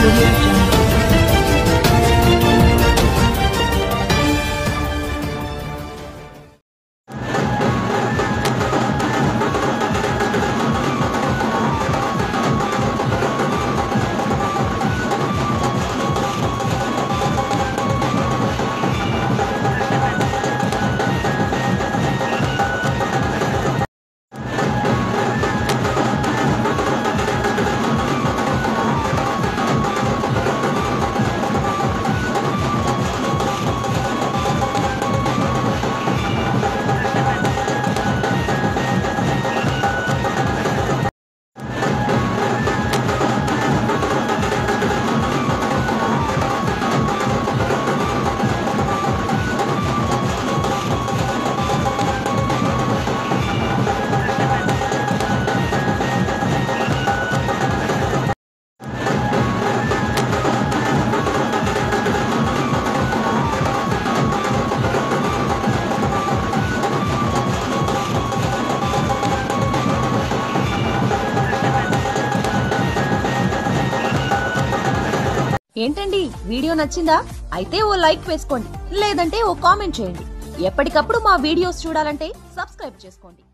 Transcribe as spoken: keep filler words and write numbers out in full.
Audio Jungle. ఏంటండి video నచ్చిందా? అయితే ఓ లైక్ వేసుకోండి, లేదంటే ఓ కామెంట్ చేయండి. ఎప్పటికప్పుడు మా వీడియోస్ చూడాలంటే సబ్స్క్రైబ్ చేసుకోండి.